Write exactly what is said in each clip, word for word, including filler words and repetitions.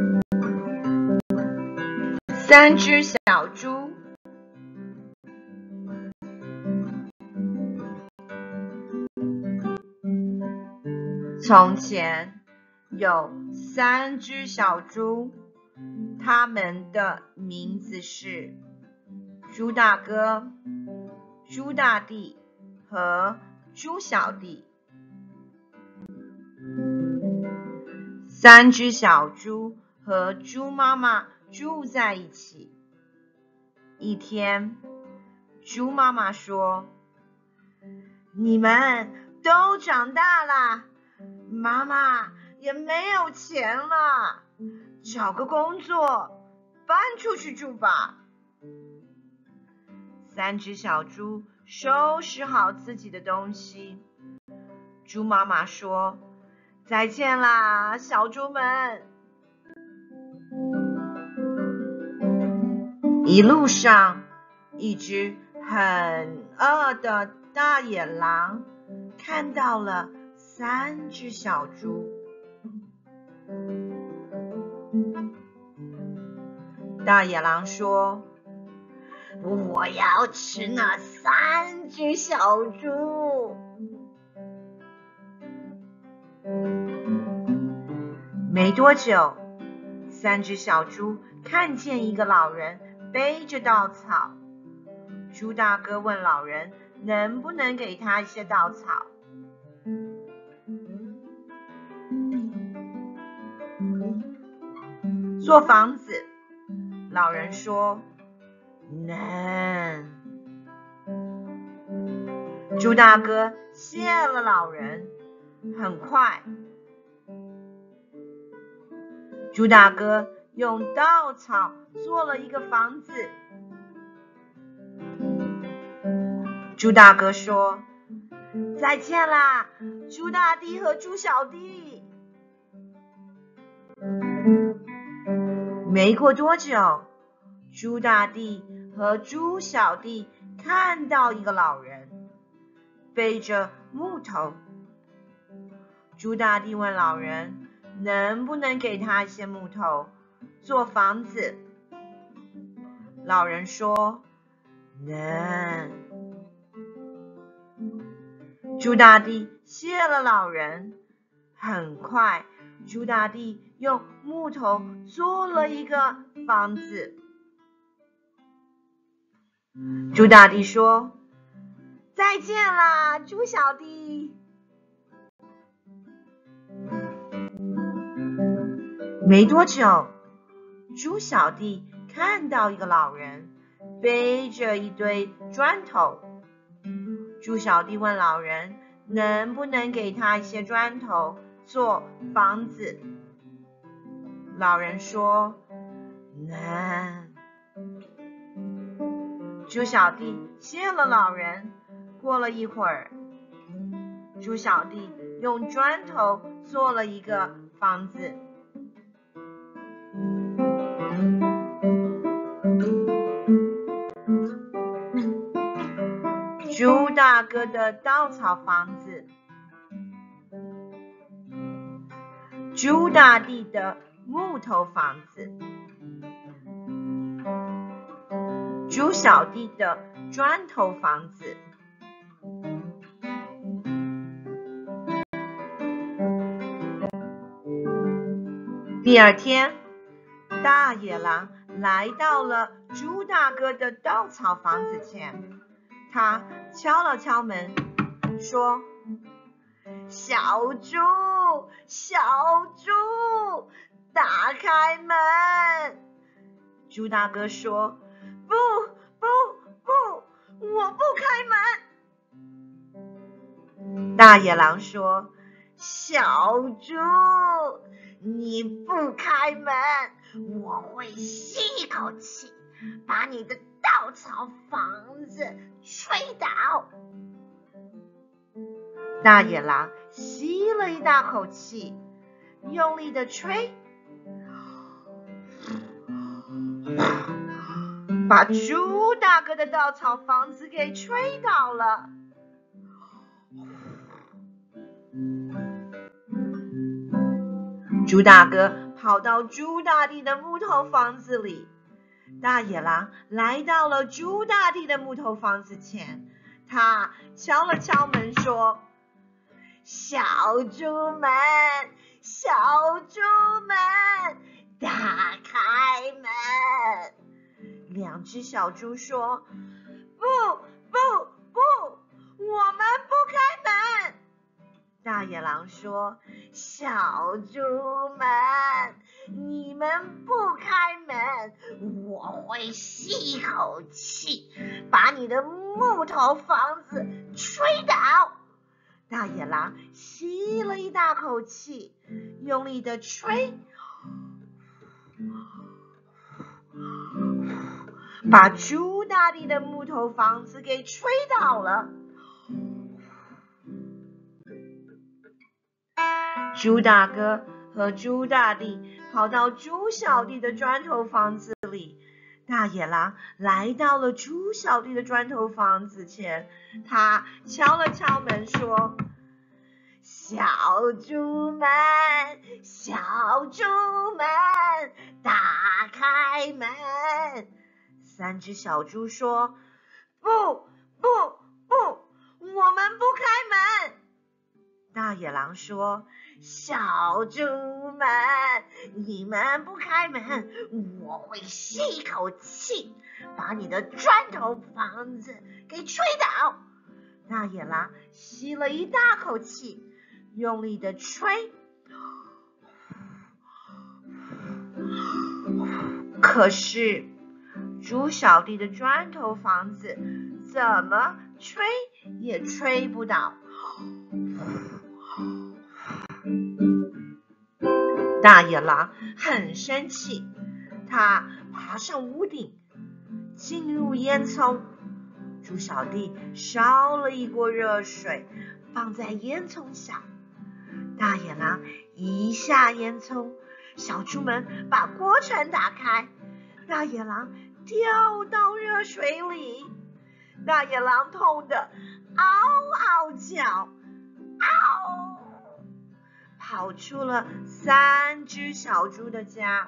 三只小猪。从前有三只小猪，它们的名字是猪大哥、猪大弟和猪小弟。三只小猪和猪妈妈住在一起。一天，猪妈妈说：“你们都长大了，妈妈也没有钱了，找个工作，搬出去住吧。”三只小猪收拾好自己的东西。猪妈妈说：“再见啦，小猪们。”一路上，一只很饿的大野狼看到了三只小猪。大野狼说：“我要吃那三只小猪。”没多久，三只小猪看见一个老人背着稻草。猪大哥问老人能不能给他一些稻草。做房子，老人说能。猪大哥谢了老人。很快，猪大哥用稻草做了一个房子。猪大哥说：“再见啦，猪大弟和猪小弟。”没过多久，猪大弟和猪小弟看到一个老人背着木头。猪大弟问老人能不能给他一些木头做房子。老人说能。猪大弟谢了老人。很快，猪大弟用木头做了一个房子。猪大弟说：“再见啦，猪小弟。”没多久，猪小弟看到一个老人背着一堆砖头。猪小弟问老人能不能给他一些砖头做房子。老人说能。猪小弟谢了老人。过了一会儿，猪小弟用砖头做了一个房子。猪大哥的稻草房子，猪大弟的木头房子，猪小弟的砖头房子。第二天，大野狼来到了猪大哥的稻草房子前。他敲了敲门，说：“小猪，小猪，打开门。”猪大哥说：“不不不，我不开门。”大野狼说：“小猪，你不开门，我会吸一口气，把你的稻草房子吹倒。”大野狼吸了一大口气，用力的吹，把猪大哥的稻草房子给吹倒了。猪大哥跑到猪大帝的木头房子里。大野狼来到了猪大帝的木头房子前，他敲了敲门说：小猪们，小猪们，打开门。两只小猪说：不不不，我们不开门。大野狼说：小猪们，你们不开门，我会吸一口气，把你的木头房子吹倒。大野狼吸了一大口气，用力的吹，把猪大帝的木头房子给吹倒了。猪大哥和猪大弟跑到猪小弟的砖头房子里。大野狼来到了猪小弟的砖头房子前，他敲了敲门说：小猪们，小猪们，打开门。三只小猪说：不不不，我们不开门。大野狼说：小猪们，你们不开门，我会吸一口气，把你的砖头房子给吹倒。大野狼吸了一大口气，用力的吹，可是猪小弟的砖头房子怎么吹也吹不倒。大野狼很生气，他爬上屋顶，进入烟囱。猪小弟烧了一锅热水，放在烟囱下。大野狼一下烟囱，小猪们把锅铲打开，大野狼掉到热水里。大野狼痛得嗷嗷叫，嗷！跑出了三只小猪的家。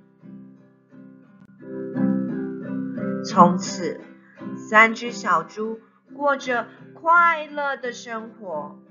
从此，三只小猪过着快乐的生活。